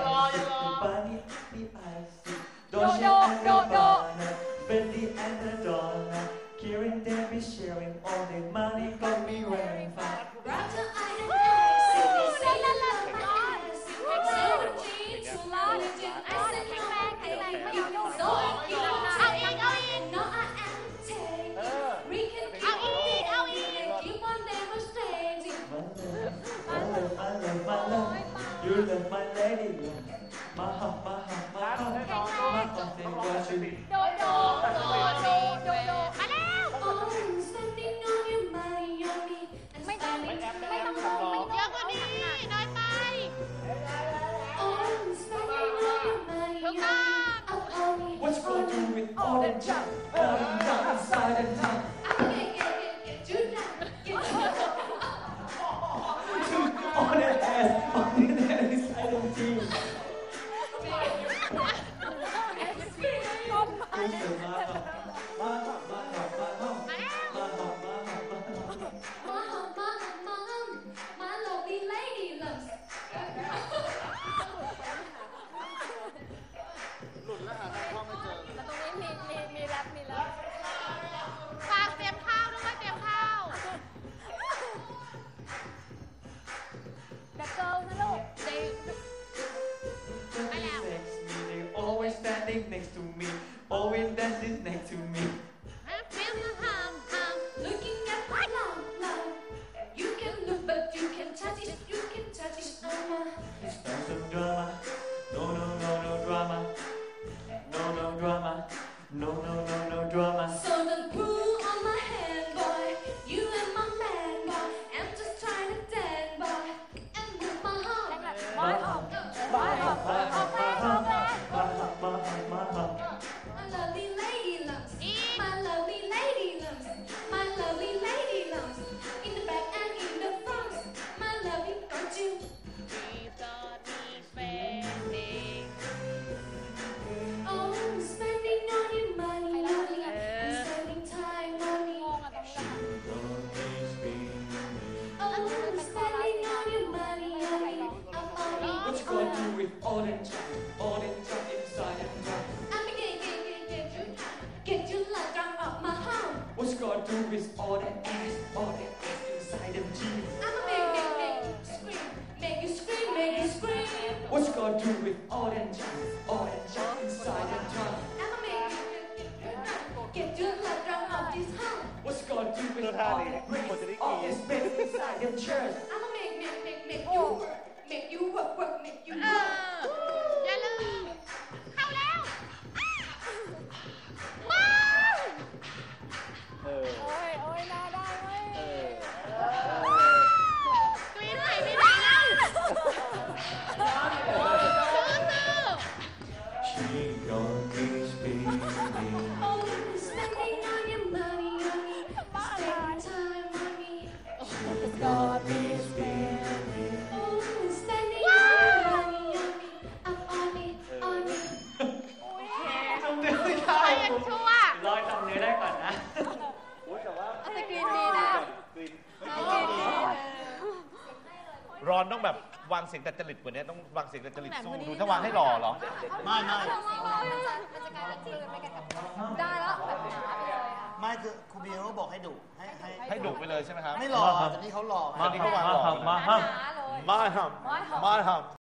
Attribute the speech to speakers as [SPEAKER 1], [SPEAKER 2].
[SPEAKER 1] Bunny, the icy, Dolce and Gabbana, Fendi and Madonna, Kieran, Debbie, sharing all the money, got me wearing fine.
[SPEAKER 2] Roger, I am icy, say la la la icy, so cheap, so loud, I said you back, I like you, so cute, no, I am taking, we can keep on demonstrating.
[SPEAKER 1] My love, you love my lady love. My heart, my heart, my heart, my heart, they want you.
[SPEAKER 2] Oh, spending all your money on me, and spending time on me. Oh, spending all your money on me.
[SPEAKER 1] What you gonna do with all that junk, all that junk inside the tongue?
[SPEAKER 2] Get you down, get you down.
[SPEAKER 1] All that ass, all that ass inside the jeans.
[SPEAKER 2] My lovely lady loves.
[SPEAKER 3] หลุดแล้วหาทางเข้าไม่เจอ
[SPEAKER 4] แต่ตรงนี้มีแรป
[SPEAKER 5] ฝากเตรียมข้าวด้วยเตรียมข้าว
[SPEAKER 4] แต่เกิร์ลนะลูก
[SPEAKER 1] They always standing next to me, always dancing next to me.
[SPEAKER 2] Looking at my love. You can look, but you can touch it. You can touch it.
[SPEAKER 1] It's not some drama, no drama, no drama, no drama.
[SPEAKER 2] So don't pull on my hand, boy. You and my man, boy. I'm just trying to dance, boy. And move my heart.
[SPEAKER 1] My heart.
[SPEAKER 2] My lovely lady loves. My lovely lady loves. My lovely lady loves. In the back and in the front. My lovely got you. Oh, spending all your money on me. And spending time on me. Oh, spending all your money on me. I'm on me.
[SPEAKER 1] What you gonna do with all that junk inside the tongue?
[SPEAKER 2] I'm get you like I'm up my home.
[SPEAKER 1] What you gonna do with all that ass inside them jeans?
[SPEAKER 2] I'ma make you scream.
[SPEAKER 1] What you gonna do with all that junk inside them tongue?
[SPEAKER 2] I'ma make get you like I'm up this home.
[SPEAKER 1] What you gonna do with all that grace, all this space inside them chairs?
[SPEAKER 2] I'ma make you work, make you work.
[SPEAKER 5] อย่าลืมเข้าแล้ว
[SPEAKER 4] โอ้ยน่าได้เว้ย
[SPEAKER 5] กรี๊ดใส่ไม่ได้แล้วซื้อ
[SPEAKER 1] She got me spinning.
[SPEAKER 2] Oh, spending all your money on me. Spending time on me.
[SPEAKER 1] Got me spinning.
[SPEAKER 2] Oh, spending all your money on me. Up on me.
[SPEAKER 1] จำเนื้อไม่ได้
[SPEAKER 5] ยังชั่ว
[SPEAKER 1] รอจำเนื้อได้ก่อนนะ
[SPEAKER 4] เอาสกรีนดีนะ
[SPEAKER 6] รอนต้องแบบวางเสียงแต่จริตกว่านี้ต้องวางเสียงแต่จริตสู้ดูถ้าวางให้หล่อเหรอ
[SPEAKER 3] ไม่
[SPEAKER 4] ได้แล้วแบบหนาไปเลยค่ะ
[SPEAKER 3] ไม่คือครูบีเขาบอกให้ดุ
[SPEAKER 6] ให้ดุไปเลยใช่ไหมครับ
[SPEAKER 3] ไม่หล่อแต่นี่เขาหล่อ
[SPEAKER 6] ตอนนี้เขาวางหล่อ
[SPEAKER 4] หนาเลย
[SPEAKER 6] มาทำ